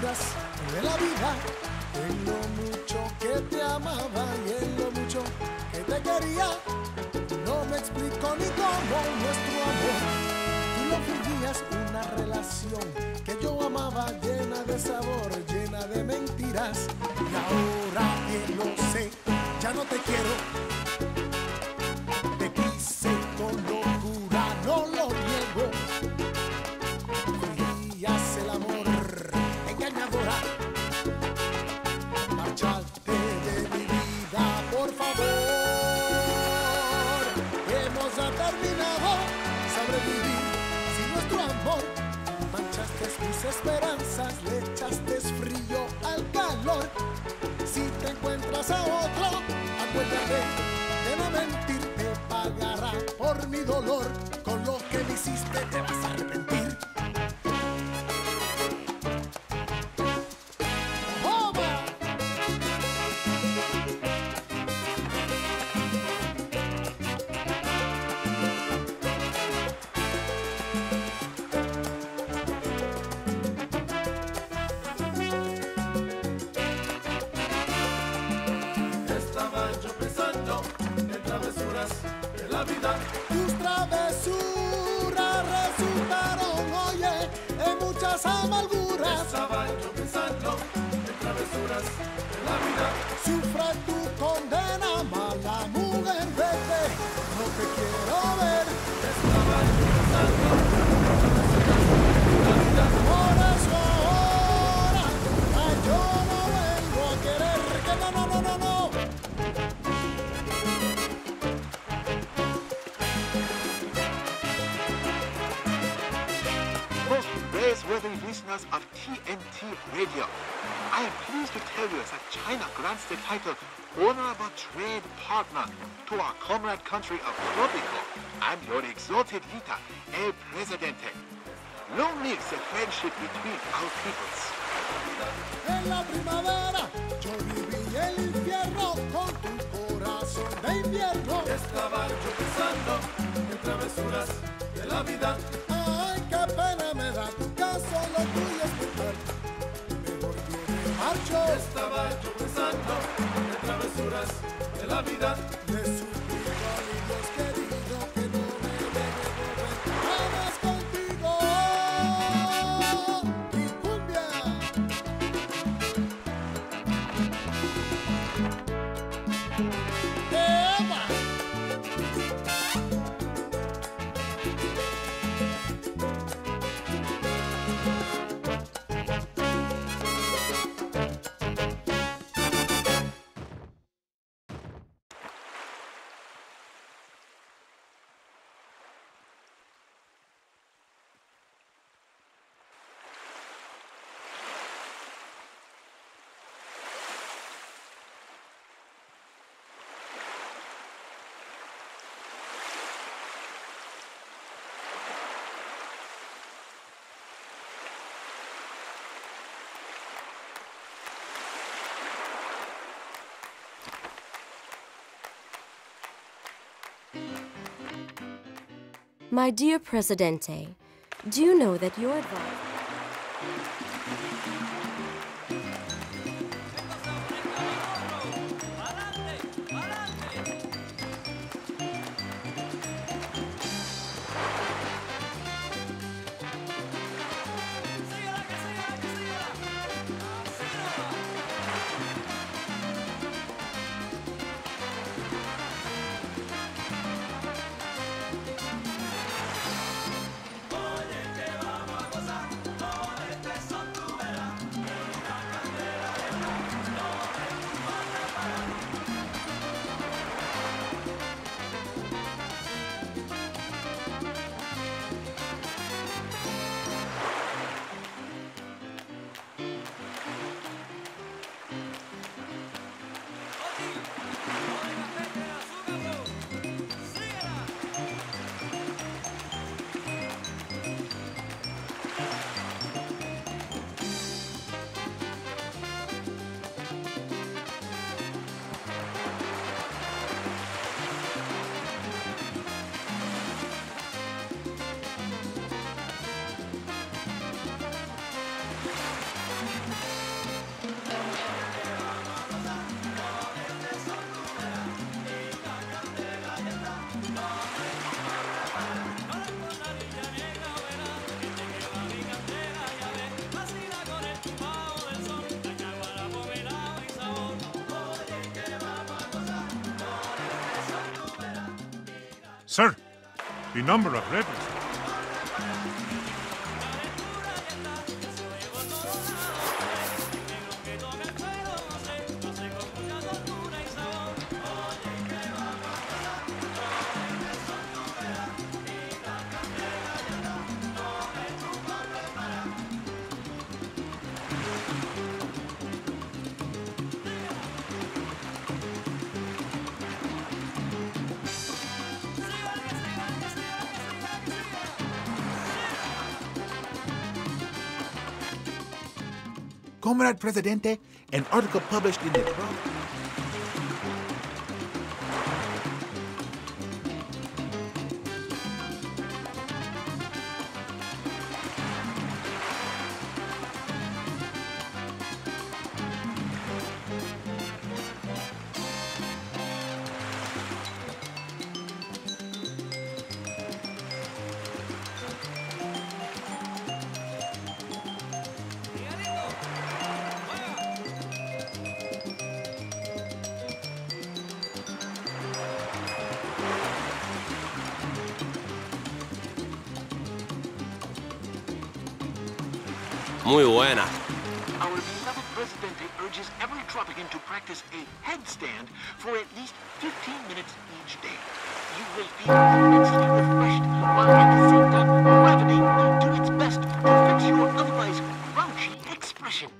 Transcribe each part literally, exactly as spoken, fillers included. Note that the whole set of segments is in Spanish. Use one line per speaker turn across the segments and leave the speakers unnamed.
travesuras de la vida, en lo mucho que te amaba y en lo mucho que te quería. No me explico ni cómo nuestro amor, tú lo fingías una relación que yo amaba, llena de sabor, llena de mentiras. Y ahora que lo sé, ya no te quiero. Te quise con locura, no lo niego. Fingías el amor, engañadora. Márchate de mi vida, por favor. Hemos terminado, sabré vivir sin nuestro amor. Manchaste mis esperanzas, le echaste frío al calor. Si te encuentras a otro, acuérdate de no mentir. Te pagará por mi dolor, con lo que me hiciste te vas a arrepentir. Tus travesuras resultaron, oye, en muchas amarguras.
Estaba yo pensando en travesuras de la vida.
Sufre tu condena, mala mujer, vete, no te quiero ver.
Estaba yo pensando en travesuras de la vida.
Por eso ahora, ay, yo no vengo a querer que no, no, no, no, no.
Praiseworthy listeners of T N T Radio, I am pleased to tell you that China grants the title Honorable Trade Partner to our comrade country of Tropico and your exalted leader, El Presidente. Long live the friendship between our peoples.
En la primavera yo viví el infierno con tu corazón de invierno.
Estaba yo pensando en travesuras de la vida.
Ay, qué pena me da tu caso, lo tuyo es muy fuerte. Mejor yo me marcho.
Estaba yo pensando en travesuras de la vida.
Le suplico a mi Dios querido que no me deje volver jamás contigo. Y cumbia. ¡Eva!
My dear Presidente, do you know that your advice...
Oye, que vamos a gozar.
Sir, the number of rebels.
Comrade Presidente, an article published in the Pro...
Muy buena.
Our beloved Presidente urges every Tropican to practice a headstand for at least fifteen minutes each day. You will feel immensely refreshed while at the same time gravity do its best to fix your otherwise grouchy expression.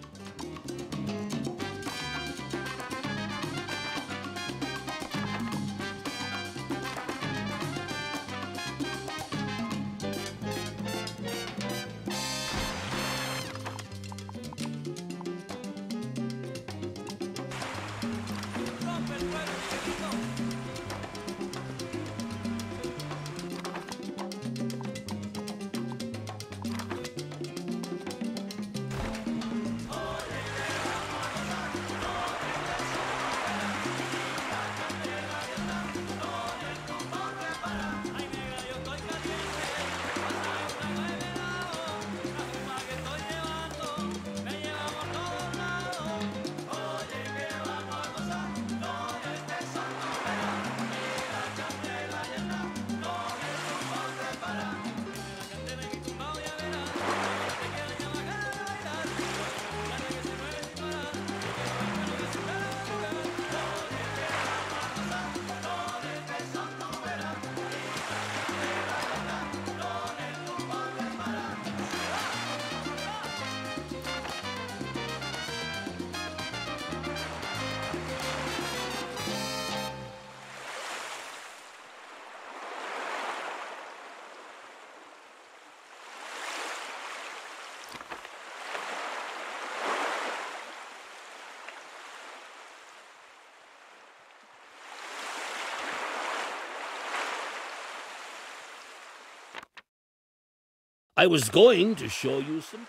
I was going to show you some...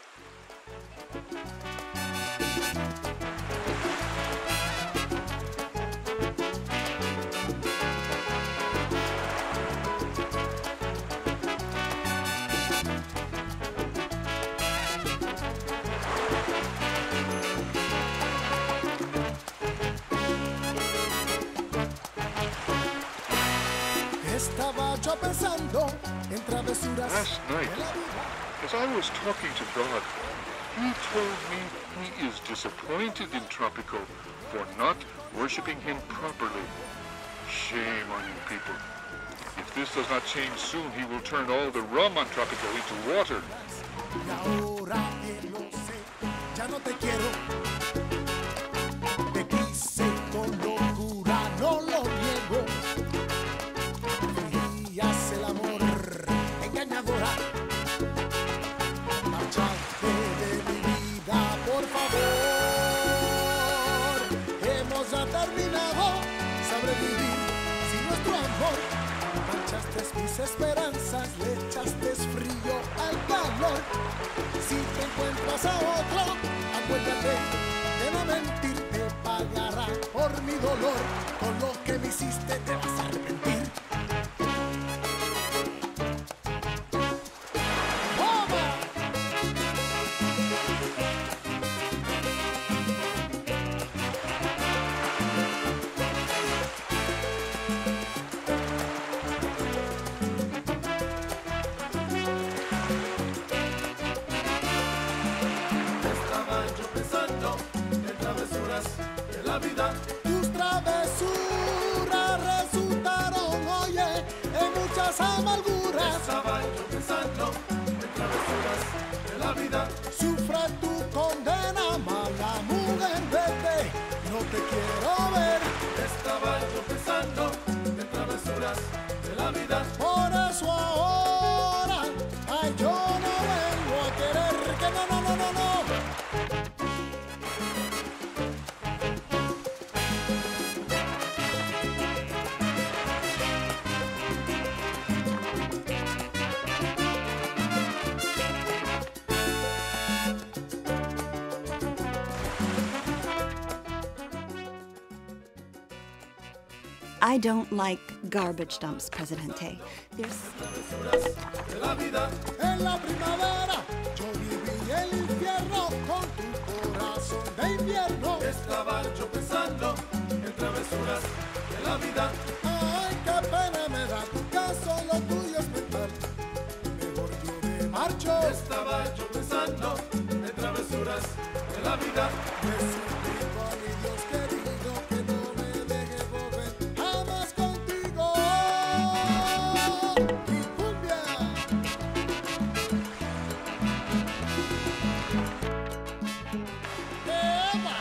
Estaba yo pensando en travesuras.
Last night, as I was talking to God, he told me he is disappointed in Tropico for not worshipping him properly. Shame on you people. If this does not change soon, he will turn all the rum on Tropico into water.
Y ahora que lo sé, ya no te quiero. Te quise con locura, no lo niego. Frías el amor, engañadora. Márchate de mi vida, por favor. Hemos ya terminado, sabré vivir sin nuestro amor. Manchaste mis esperanzas, le echaste frío al calor. Si te encuentras a otro, acuérdate de no mentir, te pagará por mi dolor. Con lo que me hiciste te vas a arrepentir. las amarguras.
Estaba yo pensando en travesuras de la vida.
Sufre tu condena, mala mujer, vete, no te quiero ver.
Estaba yo pensando en travesuras de la vida.
Por eso ahora, ay, yo no vengo a querer que no, no, no, no, no.
I don't like garbage dumps, Presidente. There's...
En la primavera yo viví el infierno con tu corazón de invierno.
Estaba yo pensando en travesuras de la vida.
Ay, qué pena me da tu caso, lo tuyo es mental. Mejor yo me marcho.
Estaba yo pensando en travesuras de la vida.
Me suplico a mi Dios querido que no me deje volver jamás contigo. Y cumbia. ¡Eva!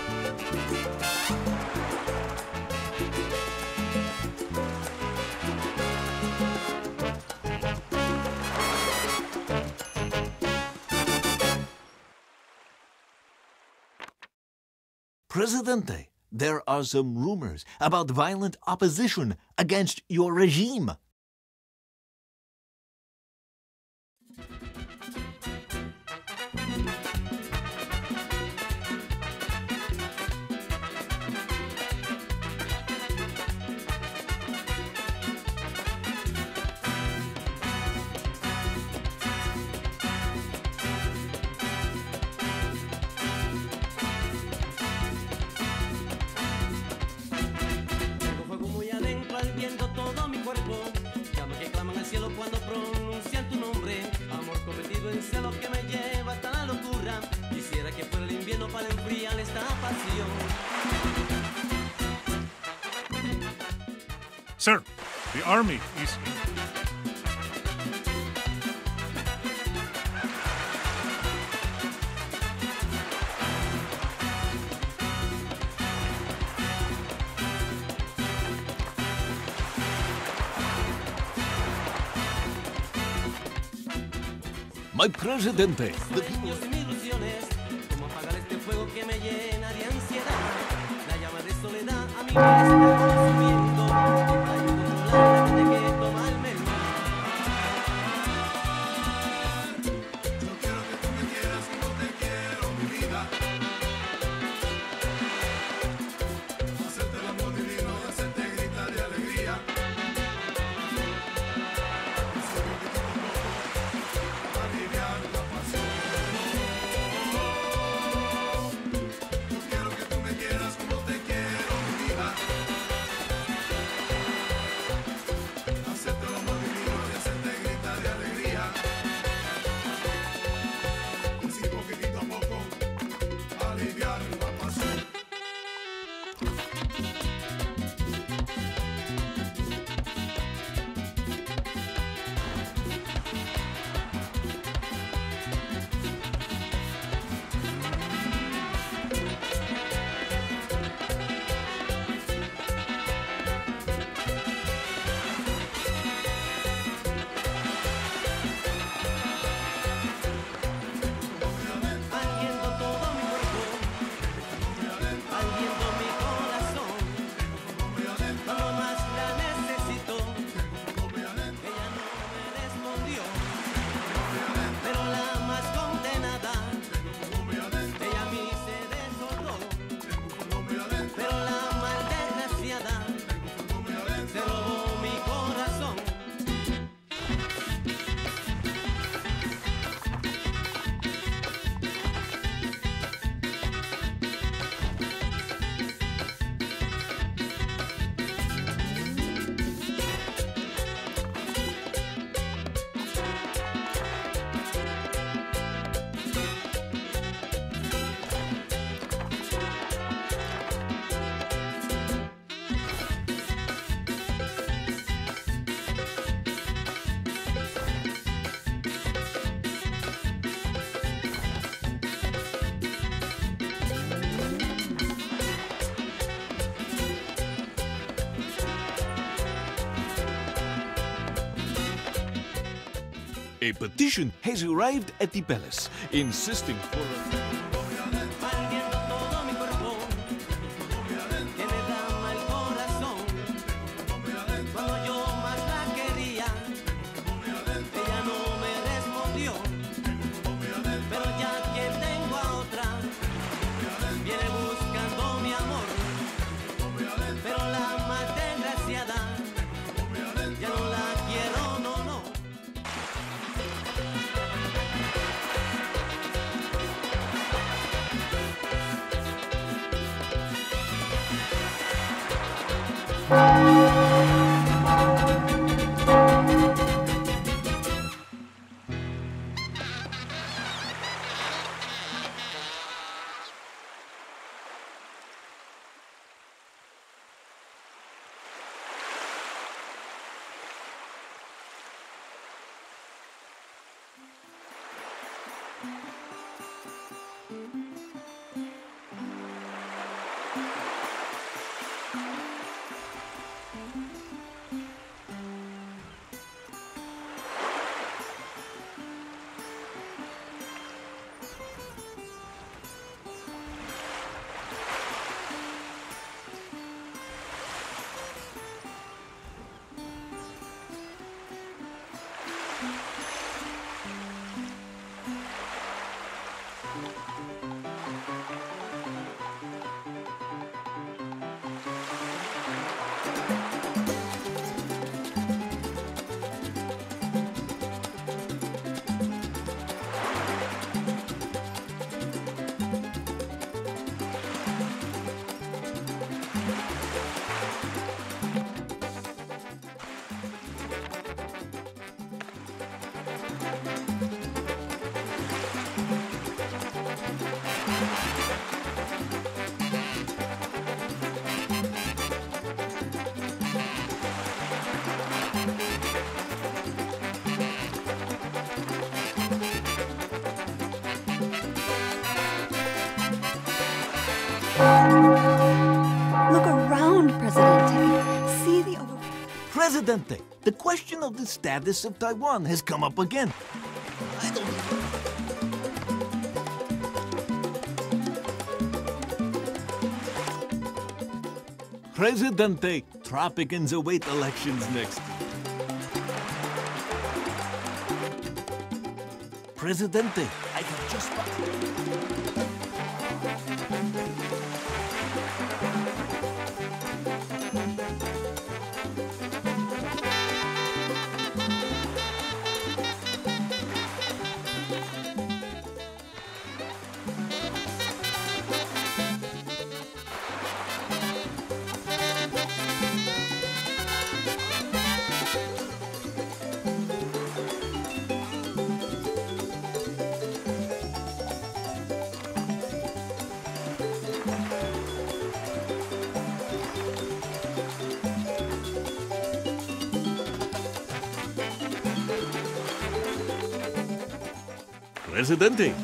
Presidente, there are some rumors about violent opposition against your regime.
Tengo fuego muy adentro ardiendo todo mi cuerpo. Llamas que claman al cielo cuando pronuncian tu nombre. Amor convertido en celo que me lleva hasta la locura. Quisiera que fuera el invierno para enfriar esta pasión.
Sir, the army is...
My Presidente, the
Sueños y mis ilusiones, cómo apagar este fuego que me llena de ansiedad. La llama de soledad a mí me está consumiendo. Hay un controlable que tengo que tomarme.
Yo quiero que tú me quieras como te quiero, mi vida. Hacerte el amor divino y hacerte gritar de alegría. Aliviar la pasión. Yo quiero que tú me quieras como te quiero, mi vida. Hacerte el amor divino y hacerte gritar de alegría. Así poquitito a poco, aliviar la pasión.
Ardiendo todo mi cuerpo, ardiendo mi corazón. Cuando más la necesito, ella no me respondió. Pero la más condenada, ella a mí se desordó. Pero la mal desgraciada, se robó mi corazón.
A petition has arrived at the palace, insisting for a...
Malviendo todo mi cuerpo, que me dama el corazón. Cuando yo más la quería, ella no me respondió. Pero ya que tengo a otra, viene buscando mi amor. Pero la más desgraciada, ya no la quiero, no, no.
Look around, Presidente. See the over...
Presidente, the question of the status of Taiwan has come up again. I don't... Presidente, Tropicans await elections next. Presidente, I have just... Presidente.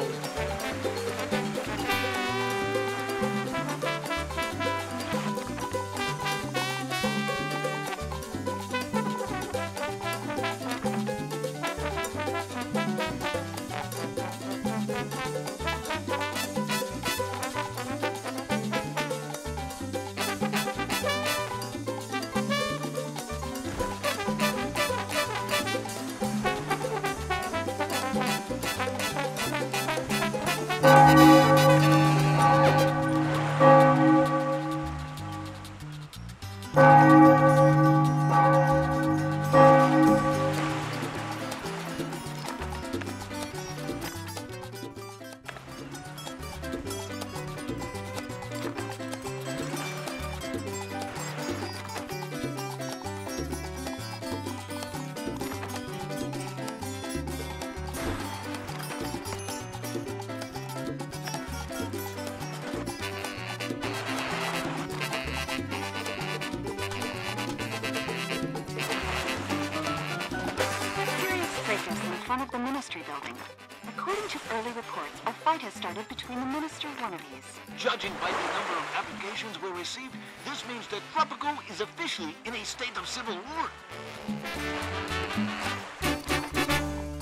front of the Ministry building. According to early reports, a fight has started between the Minister wannabes.
Judging by the number of applications we received, this means that Tropico is officially in a state of civil war.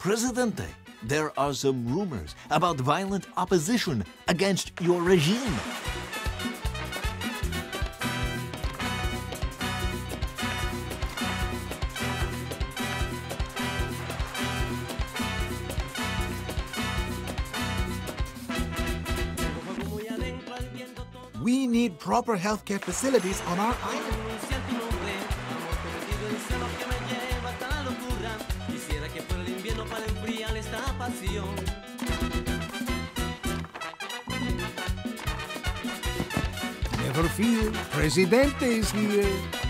Presidente, there are some rumors about violent opposition against your regime.
We need proper healthcare facilities on our island.
Never fear, Presidente is here.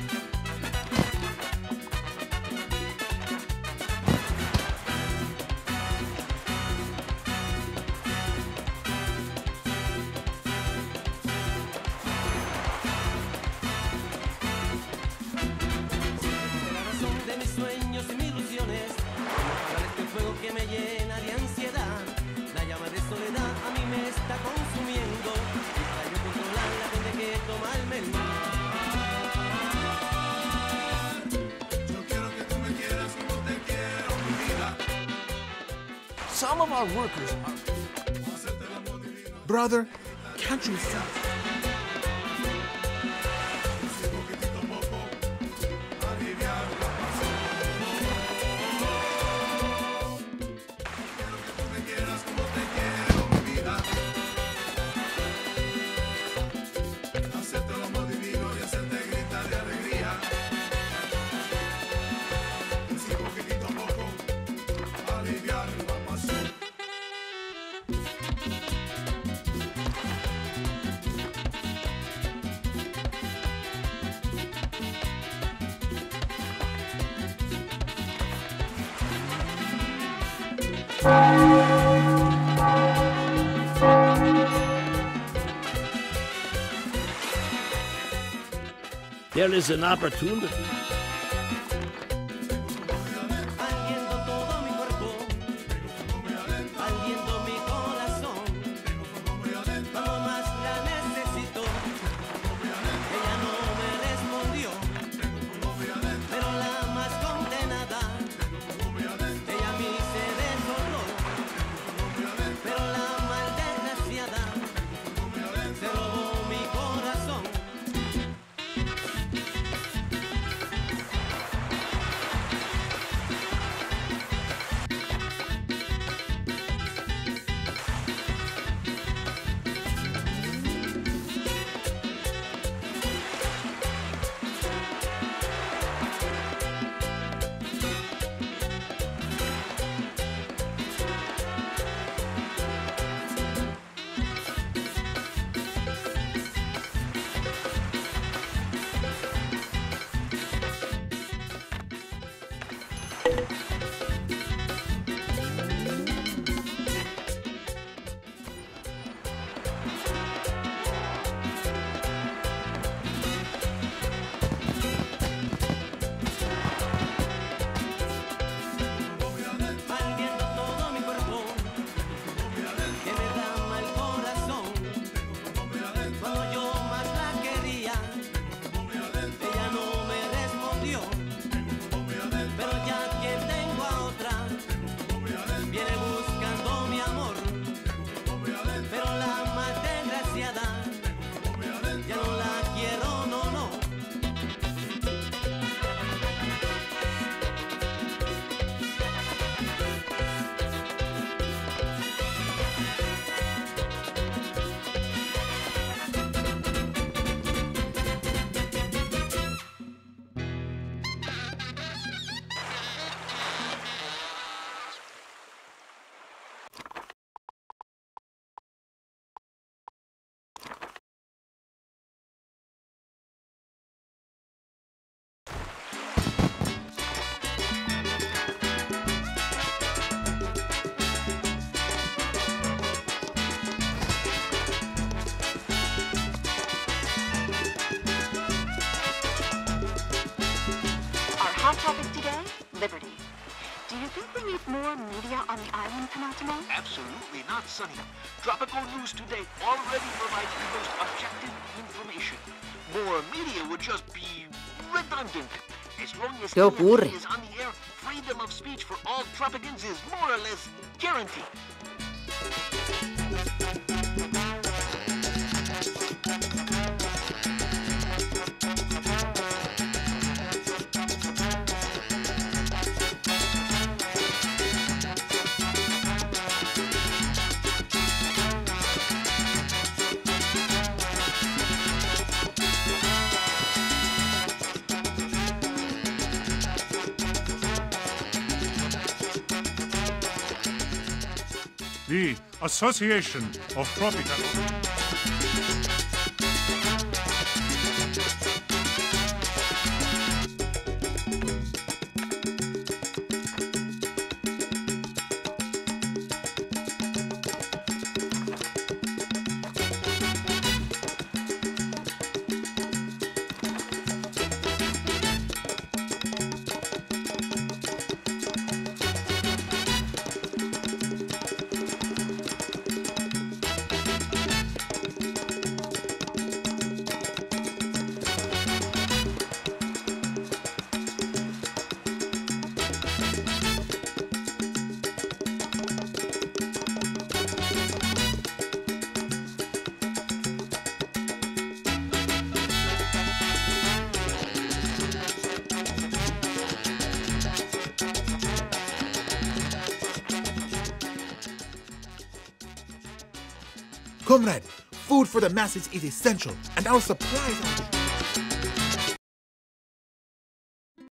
Some of our workers are...
Brother, can't you see?
There is an opportunity.
Liberty. Do you think we need more media on the island, Penultimo?
Absolutely not, Sonny. Tropical News Today already provides the most objective information. More media would just be redundant. As long as
¿Qué ocurre?
T N T is on the air, freedom of speech for all Tropicans is more or less guaranteed.
The Association of Tropical...
Comrade, food for the masses is essential, and our supplies are...